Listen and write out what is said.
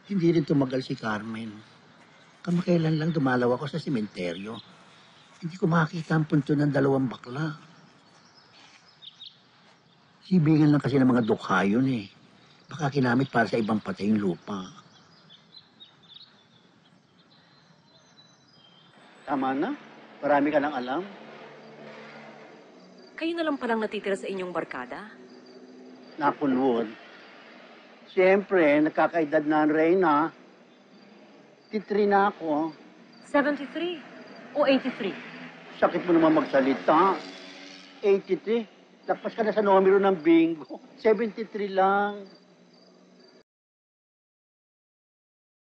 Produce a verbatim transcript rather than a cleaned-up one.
Hindi rin tumagal si Carmen. Kamakailan lang dumalaw ako sa sementeryo. Hindi ko makita ang punto ng dalawang bakla. Hibingan lang kasi ng mga dukha yun eh. Baka kinamit para sa ibang patay yung lupa. Tama na. Marami ka nang alam. Kayo na lang palang natitira sa inyong barkada? Nakunwood. Siyempre, nakakaedad na ang Reyna. Titri na ako. seventy-three o eighty-three? Sakit mo naman magsalita. eighty-three. Lapas ka na sa numero ng bingo. seventy-three lang.